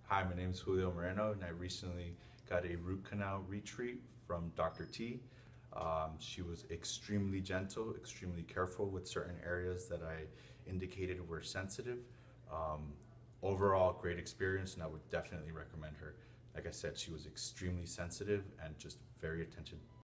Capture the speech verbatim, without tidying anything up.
Hi, my name is Julio Moreno, and I recently got a root canal retreat from Doctor T. Um, she was extremely gentle, extremely careful with certain areas that I indicated were sensitive. Um, Overall, great experience, and I would definitely recommend her. Like I said, she was extremely sensitive and just very attention